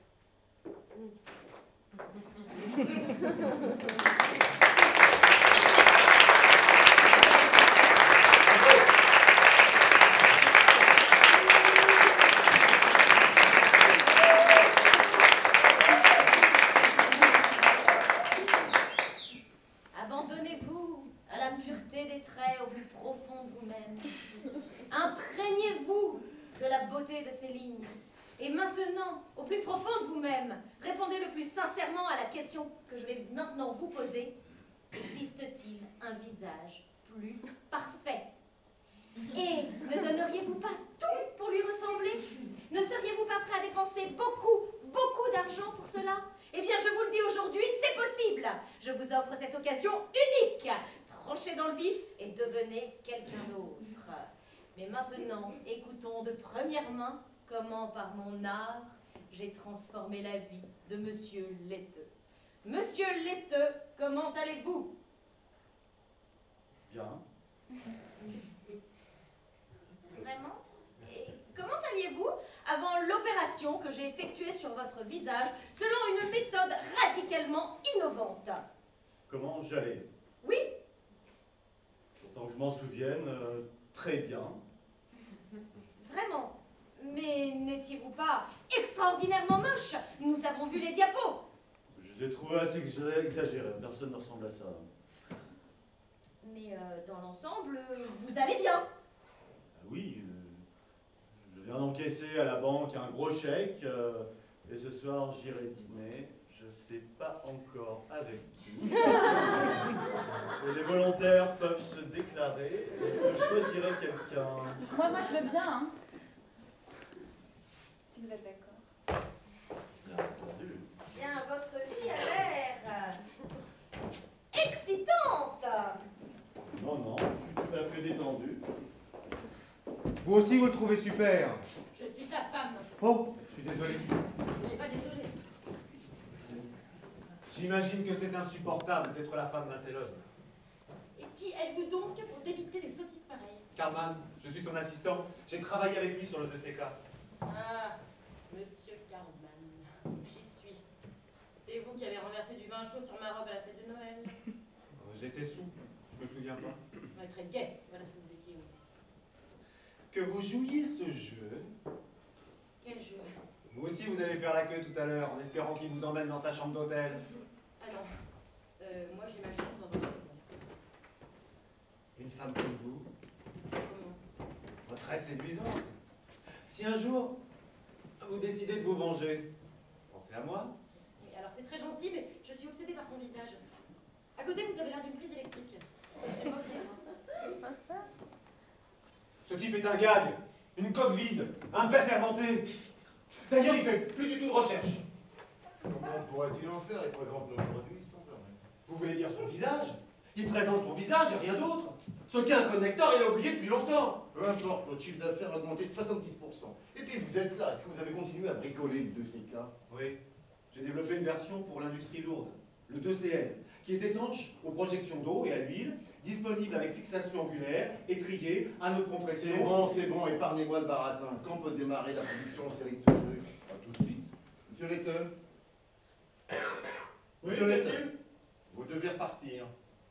Abandonnez-vous à la pureté des traits au plus profond de vous-même. Imprégnez-vous de la beauté de ces lignes. Et maintenant, au plus profond de vous-même, répondez le plus sincèrement à la question que je vais maintenant vous poser. Existe-t-il un visage plus parfait? Et ne donneriez-vous pas tout pour lui ressembler? Ne seriez-vous pas prêt à dépenser beaucoup, beaucoup d'argent pour cela? Eh bien, je vous le dis aujourd'hui, c'est possible. Je vous offre cette occasion unique. Tranchez dans le vif et devenez quelqu'un d'autre. Mais maintenant, écoutons de première main comment, par mon art, j'ai transformé la vie de Monsieur Laiteux. Monsieur Laiteux, comment allez-vous? Bien. Vraiment? Et comment alliez-vous avant l'opération que j'ai effectuée sur votre visage selon une méthode radicalement innovante? Comment j'allais? Oui? Pourtant que je m'en souvienne, euh, très bien. Vraiment? Mais n'étiez-vous pas extraordinairement moche? Nous avons vu les diapos. Je les ai trouvés assez ex- exagérés, personne ne ressemble à ça. Mais euh, dans l'ensemble, vous allez bien. Ah oui, euh, je viens d'encaisser à la banque un gros chèque, euh, Et ce soir, j'irai dîner. Je sais pas encore avec qui. Et les volontaires peuvent se déclarer. Je choisirai quelqu'un. Moi, moi, je veux bien, hein. Si vous êtes d'accord. Bien entendu. Bien, votre vie a l'air excitante. Non, non, je suis tout à fait détendu. Vous aussi, vous le trouvez super. Je suis sa femme. Oh, je suis désolé. Je n'ai pas désolé. J'imagine que c'est insupportable d'être la femme d'un tel homme. Et qui êtes-vous donc pour débiter des sottises pareilles? Carman, je suis son assistant. J'ai travaillé avec lui sur le deux C K. Ah, monsieur Carlman, j'y suis. C'est vous qui avez renversé du vin chaud sur ma robe à la fête de Noël. Euh, J'étais sous, je me souviens pas. Ouais, très gai, voilà ce que vous étiez. Que vous jouiez ce jeu. Quel jeu? Vous aussi, vous allez faire la queue tout à l'heure, en espérant qu'il vous emmène dans sa chambre d'hôtel. Ah non, euh, moi j'ai ma chambre dans un autre monde. Une femme comme vous, Comment? très séduisante. Si un jour, vous décidez de vous venger, pensez à moi. Et alors c'est très gentil, mais je suis obsédée par son visage. À côté, vous avez l'air d'une prise électrique. C'est moi qui Ce type est un gag, une coque vide, un paix fermenté. D'ailleurs, il fait plus du tout de recherche. Comment pourrait-il en faire? Il présente nos produits sans arrêt. Vous voulez dire son visage? Il présente son visage et rien d'autre. Ce qu'est un connecteur, il a oublié depuis longtemps. Peu importe, votre chiffre d'affaires a augmenté de soixante-dix pour cent. Et puis vous êtes là, est-ce que vous avez continué à bricoler le deux C K? Oui, j'ai développé une version pour l'industrie lourde, le deux C L, qui est étanche aux projections d'eau et à l'huile, disponible avec fixation angulaire, étriée, anneau de compression. C'est bon, c'est bon, épargnez-moi le baratin. Quand peut démarrer la production en série de ce truc? Pas tout de suite. Monsieur Letteux? Oui, Monsieur qu'y a-t-il? Letteux, vous devez repartir.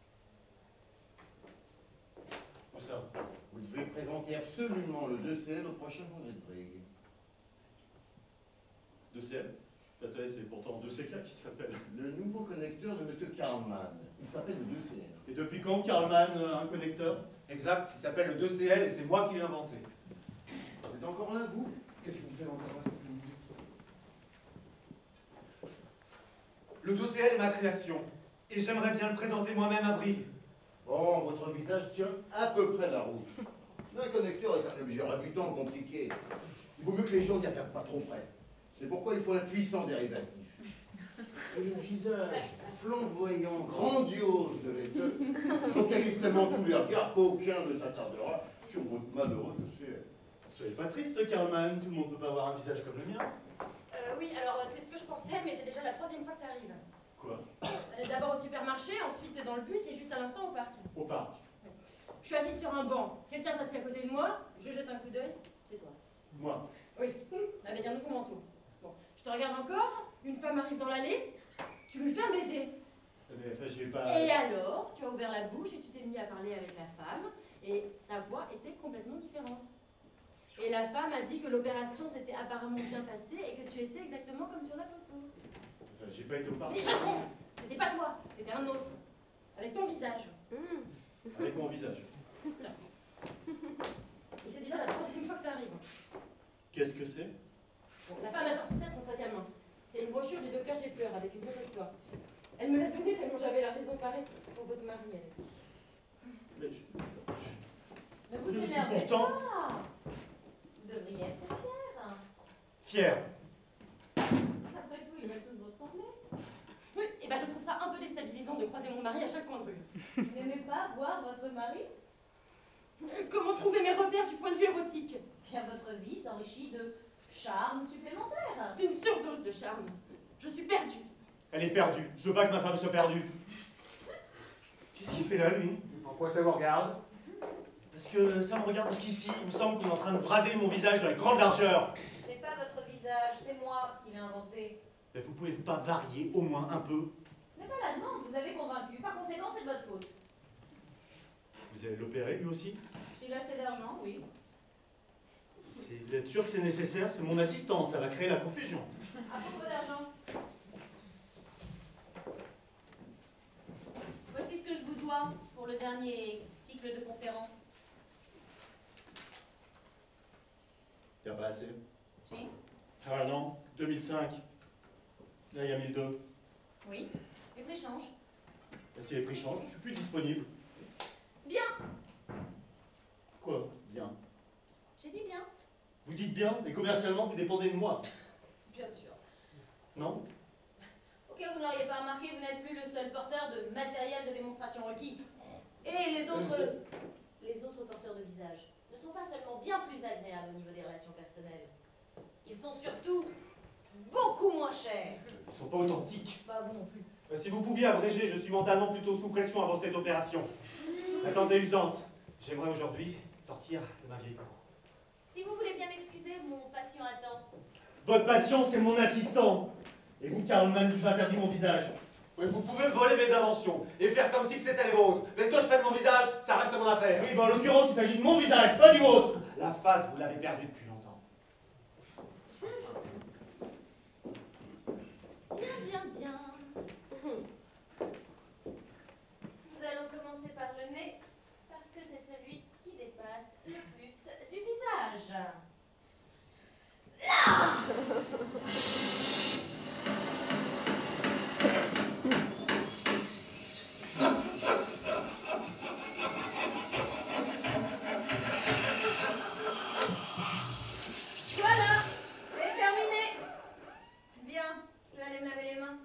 Où ça? Vous devez présenter absolument le deux C L au prochain congrès de Brigue. deux C L? Attendez, c'est pourtant deux C K qui s'appelle. Le nouveau connecteur de Monsieur Karlman. Il s'appelle le deux C L. Et depuis quand Karlman a un connecteur? Exact, il s'appelle le deux C L et c'est moi qui l'ai inventé. Vous êtes encore là, vous? Qu'est-ce que vous faites encore là? Qu'est-ce que vous dites? Le deux C L est ma création, et j'aimerais bien le présenter moi-même à Brigue. Bon, votre visage tient à peu près la route. Mais un connecteur est un objet réputant compliqué. Il vaut mieux que les gens n'y regardent pas trop près. C'est pourquoi il faut un puissant dérivatif. Et le visage flamboyant, grandiose de les deux focalise tellement tous les regards qu'aucun ne s'attardera sur votre malheureux deux C L. Soyez pas triste, Karlman, tout le monde peut pas avoir un visage comme le mien. Euh, oui, alors euh, c'est ce que je pensais, mais c'est déjà la troisième fois que ça arrive. Quoi? Euh, D'abord au supermarché, ensuite dans le bus et juste à l'instant au parc. Au parc. Je suis assise sur un banc, quelqu'un s'assied à côté de moi, je jette un coup d'œil, c'est toi. Moi. Oui, avec un nouveau manteau. Bon, je te regarde encore, une femme arrive dans l'allée, tu lui fais un baiser. Mais enfin, j'ai pas... Et alors, tu as ouvert la bouche et tu t'es mis à parler avec la femme, et ta voix était complètement différente. Et la femme a dit que l'opération s'était apparemment bien passée et que tu étais exactement comme sur la photo. Enfin, j'ai pas été au parc. Mais je sais, c'était pas toi, c'était un autre, avec ton visage. Avec mon visage. Tiens. Et c'est déjà la troisième fois que ça arrive. Qu'est-ce que c'est? Bon, la femme a sorti ça de son sac à main. C'est une brochure du docteur Scheffler avec une photo de toi. Elle me l'a donnée tellement j'avais l'air désemparée pour votre mari, elle a dit. Mais je... je- Ne vous Je suis énervez pourtant- pas. Vous devriez être fier. Fier. Après tout, ils veulent tous vous ressembler. Oui, et ben je trouve ça un peu déstabilisant de croiser mon mari à chaque coin de rue. Vous n'aimez pas voir votre mari? Euh, Comment trouver mes repères du point de vue érotique? Bien, votre vie s'enrichit de charme supplémentaire. D'une surdose de charme. Je suis perdue. Elle est perdue. Je veux pas que ma femme soit perdue. Qu'est-ce qu'il fait là, lui? En quoi ça vous regarde? Parce que ça me regarde, parce qu'ici, il me semble qu'on est en train de brader mon visage dans les grandes largeurs. Ce n'est pas votre visage, c'est moi qui l'ai inventé. Mais vous pouvez pas varier au moins un peu? Ce n'est pas la demande, vous avez convaincu. Par conséquent, c'est de votre faute. Vous allez l'opérer, lui aussi? S'il a assez d'argent, oui. C'est- Vous êtes sûr que c'est nécessaire? C'est mon assistant, ça va créer la confusion. À propos d'argent. Voici ce que je vous dois pour le dernier cycle de conférences. Y'a pas assez? Si. Ah non, deux mille cinq. Là, il y a mille deux. Oui, les prix changent. Là, si les prix changent, je suis plus disponible. Bien. Quoi? Bien. J'ai dit bien. Vous dites bien, et commercialement, vous dépendez de moi. Bien sûr. Non? Au cas où vous n'auriez pas remarqué, vous n'êtes plus le seul porteur de matériel de démonstration requis. Et les autres, les autres porteurs de visage ne sont pas seulement bien plus agréables au niveau des relations personnelles. Ils sont surtout beaucoup moins chers. Ils sont pas authentiques. Bah vous non plus. Euh, Si vous pouviez abréger, je suis mentalement plutôt sous pression avant cette opération. L'attente est usante. J'aimerais aujourd'hui sortir de ma vieille peau. Si vous voulez bien m'excuser, mon patient attend. Votre patient, c'est mon assistant. Et vous, Carlman, je vous interdis mon visage. Oui, vous pouvez me voler mes inventions et faire comme si c'était les vôtres. Mais ce que je fais de mon visage, ça reste mon affaire. Oui, bah en l'occurrence, il s'agit de mon visage, pas du vôtre. La face, vous l'avez perdue depuis longtemps. Bien, bien, bien. Nous allons commencer par le nez, parce que c'est celui qui dépasse le plus du visage. Voilà, c'est terminé. Bien, je vais aller me laver les mains.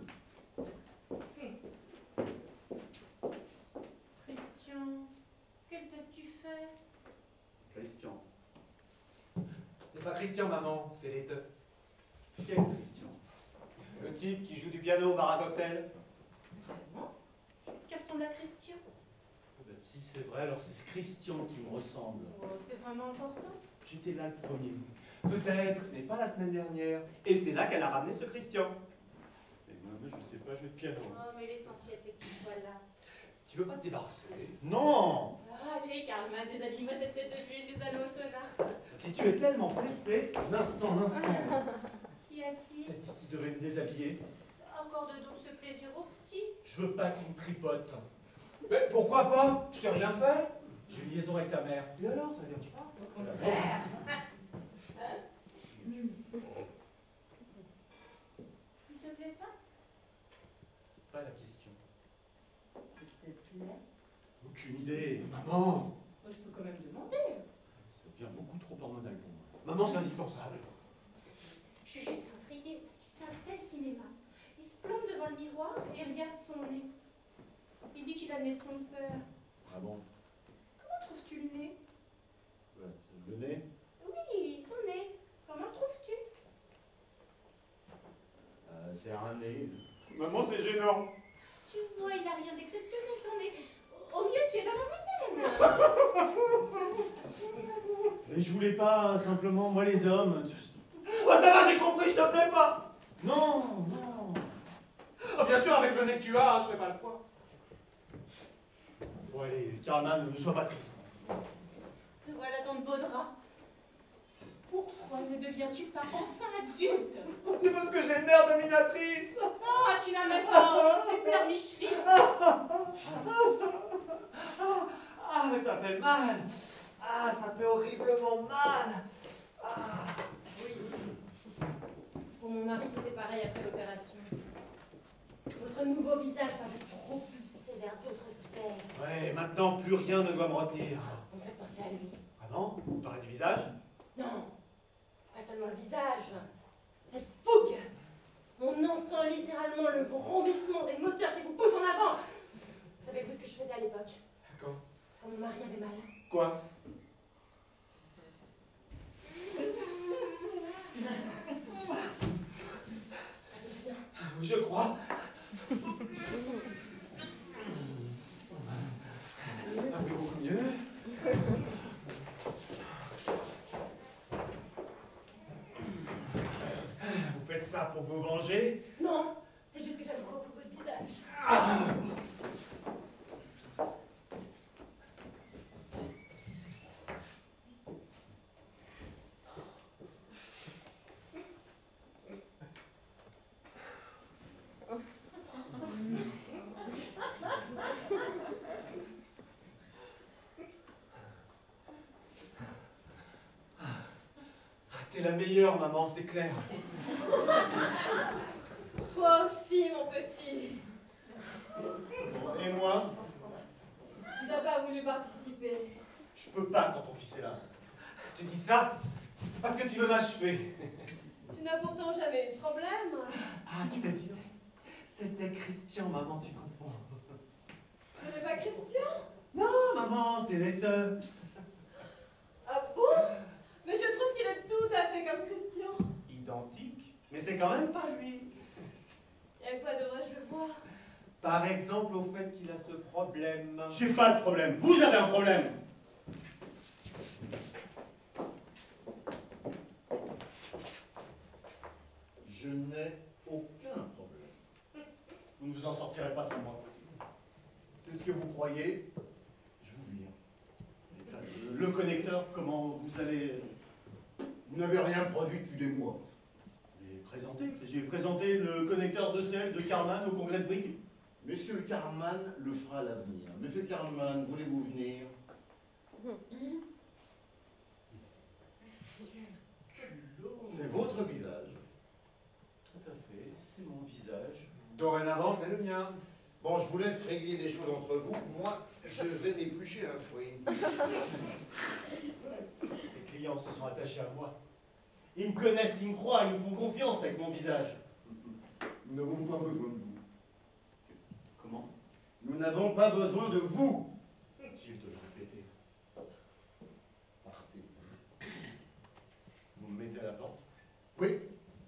Christian, quelle tête tu fais? Christian. Ce n'est pas Christian, maman, c'est les deux. Quel Christian? Le type qui joue du piano au bar à cocktail. Vraiment? Je trouve qu'elle ressemble à Christian. Ben, si c'est vrai, alors c'est ce Christian qui me ressemble. Oh, c'est vraiment important. J'étais là le premier. Peut-être, mais pas la semaine dernière. Et c'est là qu'elle a ramené ce Christian. Et moi, moi, je sais pas jouer de piano. Oh, mais l'essentiel, c'est que tu sois là. Tu veux pas te débarrasser? Non! Allez, Carlman, déshabille-moi cette tête de l'huile, les anneaux au sonar. Si tu es tellement pressé, un instant, un instant. Qu'y a-t-il? T'as dit qu'il devait me déshabiller. Accorde donc ce plaisir au petit. Je veux pas qu'il me tripote. Mais pourquoi pas? Je t'ai rien fait. J'ai une liaison avec ta mère. Et alors, ça ne dérange pas? Au contraire. Il te plaît pas? C'est pas la question. Il te plaît? Aucune idée. Maman! Moi, je peux quand même demander. Ça devient beaucoup trop hormonal pour moi. Maman, c'est indispensable. Je suis juste intriguée parce qu'il se fait un tel cinéma. Il se plante devant le miroir et regarde son nez. Il dit qu'il a le nez de son père. Ah bon? Comment trouves-tu le nez? Ouais, c'est le nez? Oui, son nez. Comment le trouves-tu? Euh, c'est un nez. Maman, c'est gênant. Tu vois, il a rien d'exceptionnel, ton nez. Au mieux, tu es dans la moyenne. Mais je voulais pas, simplement, moi les hommes. Oh, ça va, j'ai compris, je te plais pas. Non, non. Oh, bien sûr, avec le nez que tu as, hein, je fais pas le poids. Bon allez, Carlman, ne sois pas triste. Te voilà dans de beaux draps. Pourquoi ne deviens-tu pas enfin adulte? C'est parce que j'ai une mère dominatrice. Ah, tu n'as même pas honte, c'est pleurnicherie. Ah, mais ça fait mal. Ah, ça fait horriblement mal. Ah. Oui. Pour mon mari, c'était pareil après l'opération. Votre nouveau visage va vous propulser vers d'autres sphères. Ouais, maintenant, plus rien ne doit me retenir. On me fait penser à lui. Ah non? Vous parlez du visage? Non, pas seulement le visage. Cette fougue. On entend littéralement le vrombissement des moteurs qui vous poussent en avant. Savez-vous ce que je faisais à l'époque? D'accord. Quand mon mari avait mal. Quoi? Je crois. Ah oui, beaucoup mieux. Vous faites ça pour vous venger? Non, c'est juste que j'aime beaucoup votre visage. Ah. T'es la meilleure, maman, c'est clair. Toi aussi, mon petit. Et moi, Tu n'as pas voulu participer. je peux pas quand ton fils est là. Tu dis ça parce que tu veux m'achever. Tu n'as pourtant jamais eu ce problème. Ah, c'était... C'était Christian, maman, tu confonds. Ce n'est pas Christian? Non, maman, c'est laiteux. Ah bon? Mais je trouve qu'il est tout à fait comme Christian. Identique, mais c'est quand même pas lui. Et à quoi devrais-je le voir? Par exemple, au fait qu'il a ce problème. J'ai pas de problème. Vous avez un problème. Je n'ai aucun problème. Vous ne vous en sortirez pas sans moi. C'est ce que vous croyez? Je vous vire. Enfin, le, le connecteur, comment vous allez Vous n'avez rien produit depuis des mois. les présenter? J'ai présenté le connecteur deux C L de Karman au congrès de Brigue. Monsieur Karman le fera à l'avenir. Monsieur Karman, voulez-vous venir? C'est votre visage. Tout à fait, c'est mon visage. Dorénavant, c'est le mien. Bon, je vous laisse régler des choses entre vous. Moi, je vais m'éplucher un fruit. Les clients se sont attachés à moi. Ils me connaissent, ils me croient, ils me font confiance avec mon visage. Nous n'avons pas besoin de vous. Comment? Nous n'avons pas besoin de vous. Inutile de le répéter. Partez. Vous me mettez à la porte. Oui.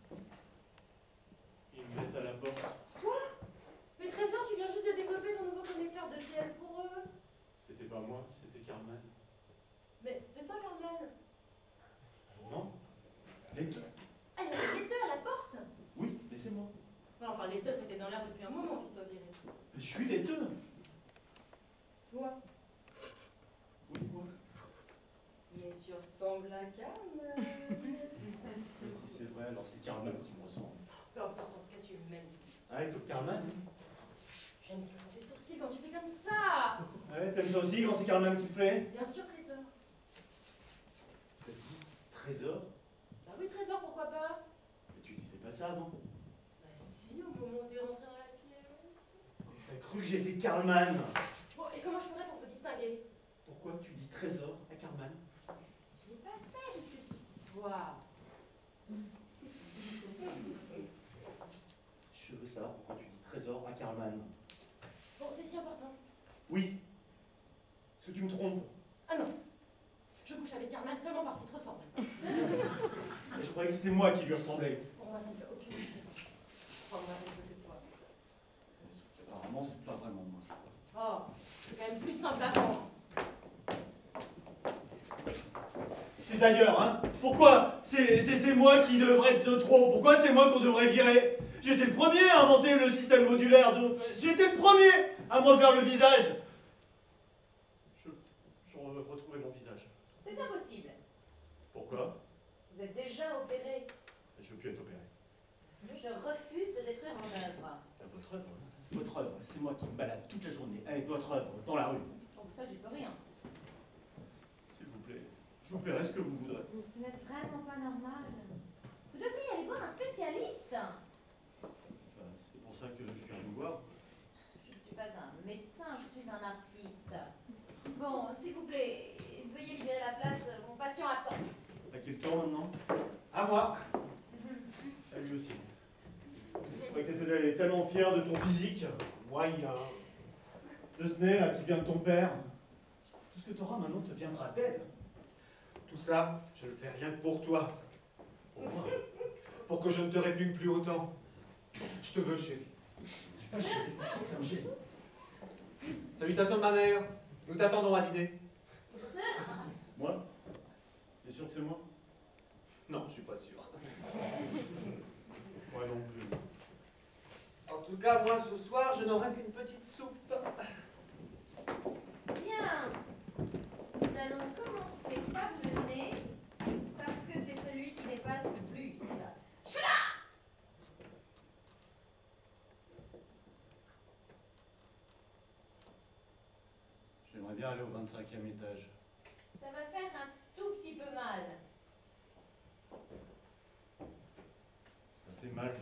Ils me mettent à la porte. Mais Trésor, tu viens juste de développer ton nouveau connecteur de C L pour eux. C'était pas moi, c'était Carmen. Mais c'est toi, Carmen. Non? Les deux? Ah, il y avait l'éteu à la porte. Oui, mais c'est moi. Ouais, enfin, l'éteu, c'était dans l'air depuis un moment qu'il soit viré. Je suis les deux. Toi? Oui, moi. Mais tu ressembles à Carmen. Mais si c'est vrai, alors c'est Carmen qui me ressemble. Peu importe, en tout cas, tu es magnifique. Ah ouais, donc Carmen? J'aime ce que tes sourcils quand tu fais comme ça. Ah ouais, t'aimes ça aussi quand c'est Carmen qui le fait? Bien sûr, Trésor. T'as dit Trésor? Bah oui, Trésor, pourquoi pas? Mais tu disais pas ça avant. Bah si, au moment où t'es rentré dans la pièce. T'as cru que j'étais Carmen? Bon, et comment je ferais pour vous distinguer? Pourquoi tu dis Trésor à Carmen? Je l'ai pas fait, parce que c'est toi. Je veux savoir pourquoi tu dis Trésor à Carmen. Bon, c'est si important. Oui. Est-ce que tu me trompes? Ah non. Je couche avec Carmen seulement parce qu'il te ressemble. Mais je croyais que c'était moi qui lui ressemblais. Pour moi, ça ne fait aucune différence. Crois-moi, ça ne fait que toi. Sauf qu'apparemment, c'est pas vraiment moi. Oh, c'est quand même plus simple avant. Et d'ailleurs, hein, pourquoi c'est c'est moi qui devrais être de trop? Pourquoi c'est moi qu'on devrait virer? J'étais le premier à inventer le système modulaire de... J'étais le premier à me refaire le visage. Je, je re- retrouvais mon visage. C'est impossible. Pourquoi? Vous êtes déjà opéré. Je veux plus être opéré. Je refuse de détruire mon œuvre. Votre œuvre, votre œuvre, c'est moi qui me balade toute la journée avec votre œuvre dans la rue. Pour ça, j'y peux rien. S'il vous plaît, je vous paierai ce que vous voudrez. Vous n'êtes vraiment pas normal. Vous devriez aller voir un spécialiste. Enfin, c'est pour ça que je viens vous voir. Je ne suis pas un médecin, je suis un artiste. Bon, s'il vous plaît, veuillez libérer la place, mon patient attend. À qui le tour maintenant? À moi. À lui aussi. Je croyais que t'étais tellement fier de ton physique, Moyen. de ce nez là qui vient de ton père. Tout ce que tu auras maintenant te viendra d'elle. Tout ça, je le fais rien que pour toi. Pour moi. Pour que je ne te répugne plus autant. Je te veux, chérie. Ah, chérie, c'est que ça me gêne. Salutations de ma mère. Nous t'attendons à dîner. Moi? T'es sûr que c'est moi? Non, je suis pas sûr. Moi non plus. En tout cas, moi, ce soir, je n'aurai qu'une petite soupe. Bien. Nous allons commencer par le nez, parce que c'est celui qui dépasse le plus. Chla! J'aimerais bien aller au vingt-cinquième étage. Ça va faire un tout petit peu mal. Ça fait mal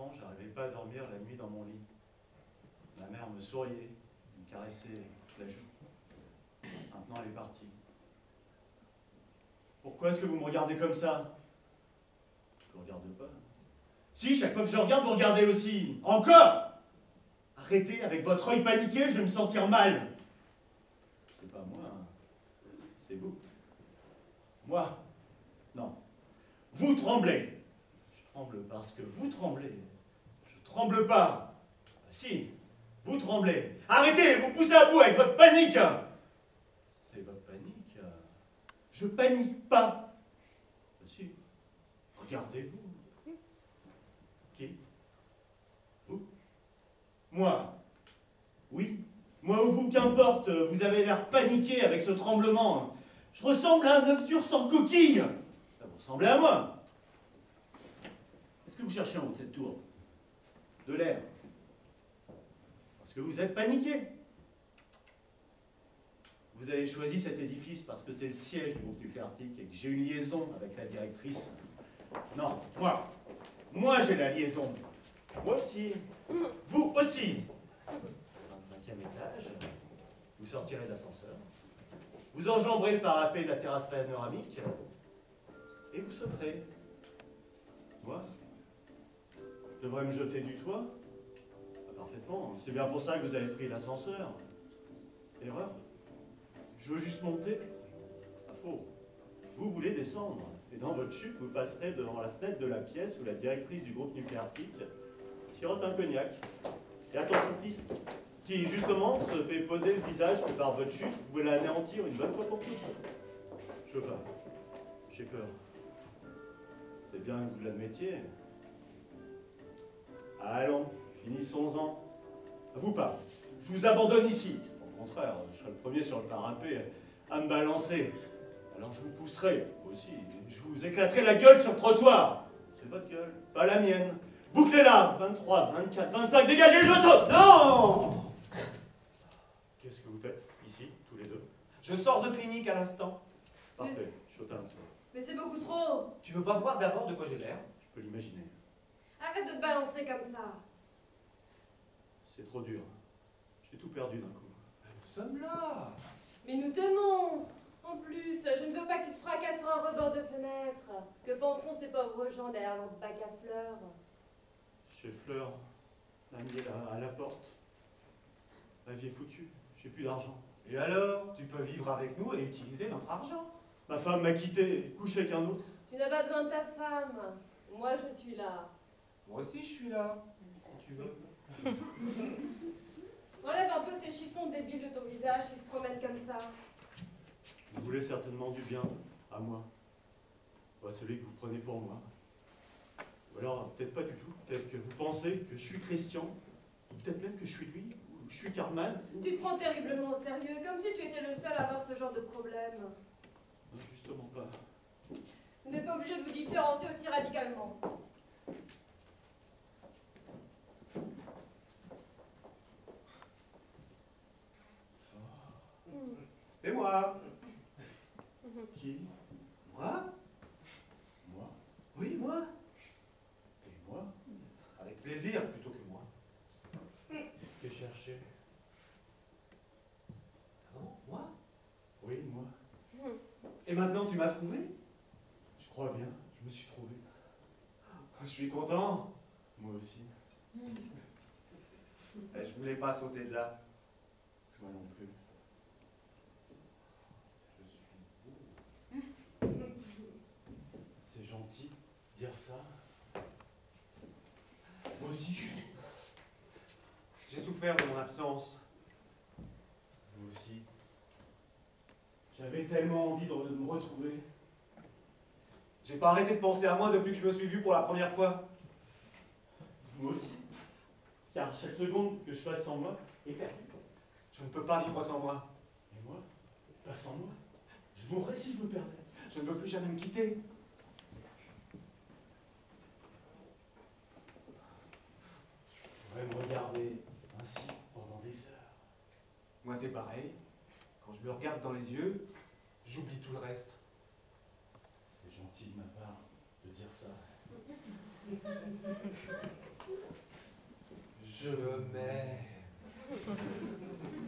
ans, je n'arrivais pas à dormir la nuit dans mon lit. Ma mère me souriait, me caressait la joue. Maintenant, elle est partie. Pourquoi est-ce que vous me regardez comme ça? Je ne regarde pas. Si, chaque fois que je regarde, vous regardez aussi. Encore! Arrêtez avec votre œil paniqué, je vais me sentir mal. C'est pas moi, hein. C'est vous. Moi? Non. Vous tremblez. Je tremble parce que vous tremblez. Je tremble pas. Ah, si, vous tremblez. Arrêtez, vous me poussez à bout avec votre panique. C'est votre panique. Je panique pas. Ah, si. Regardez-vous. Qui? Vous? Moi? Oui. Moi ou vous, qu'importe. Vous avez l'air paniqué avec ce tremblement. Je ressemble à un œuf dur sans coquille. Ça vous ressemblez à moi. Qu'est-ce que vous cherchez en haut de cette tour? De l'air. Parce que vous êtes paniqué. Vous avez choisi cet édifice parce que c'est le siège du groupe nucléaire et que j'ai une liaison avec la directrice. Non, moi. Moi, j'ai la liaison. Moi aussi. Vous aussi. vingt-cinquième étage. Vous sortirez de l'ascenseur. Vous enjamberez le parapet de la terrasse panoramique. Et vous sauterez. Moi? Je devrais me jeter du toit? Ah, parfaitement. C'est bien pour ça que vous avez pris l'ascenseur. Erreur. Je veux juste monter. Ah, faux. Vous voulez descendre. Et dans votre chute, vous passerez devant la fenêtre de la pièce où la directrice du groupe nucléaire sirote un cognac. Et attend son fils, qui justement se fait poser le visage que par votre chute, vous voulez l'anéantir une bonne fois pour toutes. Je veux pas. J'ai peur. C'est bien que vous l'admettiez. Allons, finissons-en. Vous pas. Je vous abandonne ici. Au contraire, je serai le premier sur le parapet à me balancer. Alors je vous pousserai, moi aussi. Je vous éclaterai la gueule sur le trottoir. C'est votre gueule, pas la mienne. Bouclez-la. vingt-trois, vingt-quatre, vingt-cinq, dégagez, je saute. Non! Qu'est-ce que vous faites ici, tous les deux? Je sors de clinique à l'instant. Parfait, saute à l'instant. Mais c'est beaucoup trop. Tu veux pas voir d'abord de quoi j'ai l'air? Je peux l'imaginer. Arrête de te balancer comme ça. C'est trop dur. J'ai tout perdu d'un coup. Nous sommes là. Mais nous t'aimons. En plus, je ne veux pas que tu te fracasses sur un rebord de fenêtre. Que penseront ces pauvres gens derrière leur bac à fleurs? Chez Fleur, la mienne à la porte. La vie est foutue. J'ai plus d'argent. Et alors? Tu peux vivre avec nous et utiliser notre argent. Ma femme m'a quitté, couché avec un autre. Tu n'as pas besoin de ta femme. Moi, je suis là. Moi aussi, je suis là, si tu veux. Enlève un peu ces chiffons débiles de ton visage qui se promènent comme ça. Vous voulez certainement du bien à moi. Ou à celui que vous prenez pour moi. Ou alors, peut-être pas du tout. Peut-être que vous pensez que je suis Christian. Ou peut-être même que je suis lui. Ou je suis Carman. Ou... Tu te prends terriblement au sérieux, comme si tu étais le seul à avoir ce genre de problème. Non, justement pas. Vous n'êtes pas obligé de vous différencier aussi radicalement. C'est moi. Qui? Moi? Moi? Oui, moi. Et moi? Avec plaisir, plutôt que moi. Que chercher? Ah bon? Moi? Oui, moi. Et maintenant, tu m'as trouvé? Je crois bien. Je me suis trouvé. Je suis content. Moi aussi. Et je voulais pas sauter de là. Moi non plus. Je suis beau. C'est gentil de dire ça. Moi aussi, je suis. J'ai souffert de mon absence. Moi aussi. J'avais tellement envie de me retrouver. J'ai pas arrêté de penser à moi depuis que je me suis vu pour la première fois. Moi aussi. Car chaque seconde que je passe sans moi est perdue. Je ne peux pas vivre sans moi. Et moi, pas sans moi. Je mourrais si je me perdais. Je ne veux plus jamais me quitter. Je pourrais me regarder ainsi pendant des heures. Moi, c'est pareil. Quand je me regarde dans les yeux, j'oublie tout le reste. C'est gentil de ma part de dire ça. Je m'aime.